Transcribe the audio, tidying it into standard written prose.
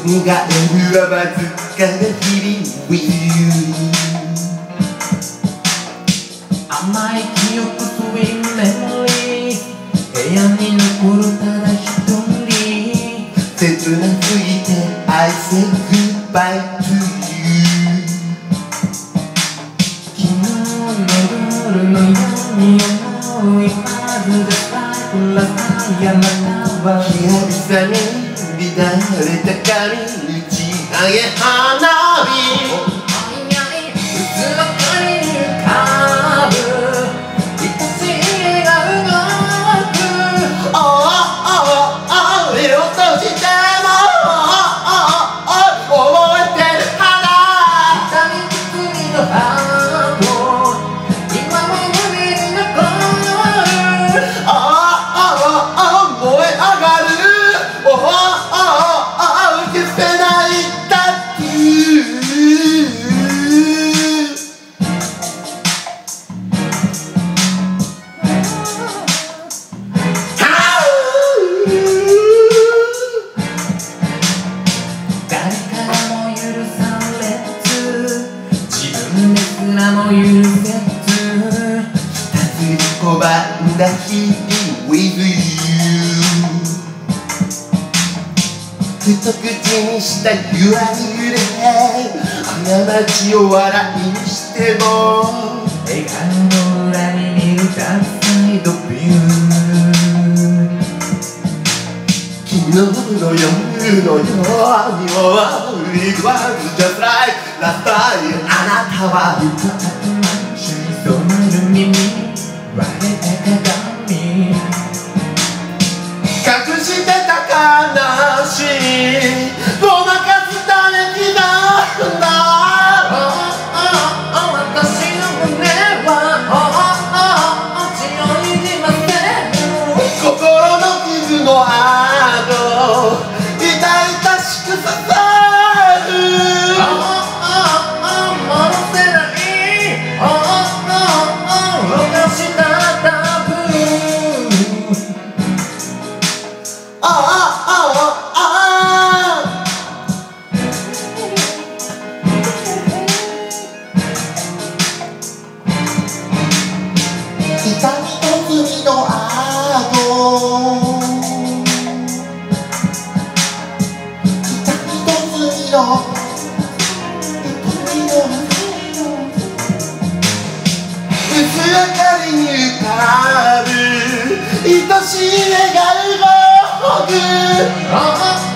苦笑はわずかな日々 with you 甘い記憶sweet memory 部屋に残るただ一人切なすぎて I say goodbye to you 昨日の夜のように思いはずでさくらさやあなたは久々に乱れた髪打ち上げ花火も許せずたつに拒んだ日々 with you 一口にしたゆらゆれ過ちを笑いにしても笑顔の裏に見るダークサイドビュー昨日の夜のようにIt was just like last time あなたは染まる耳割れた鏡隠してた悲しいごまかすためになんだ私の胸は血をにじませる心の傷の跡痛々しく刺さる戻せない犯したタブー痛みと罪の跡痛みと罪の薄明かりに浮かぶ愛しい願いが僕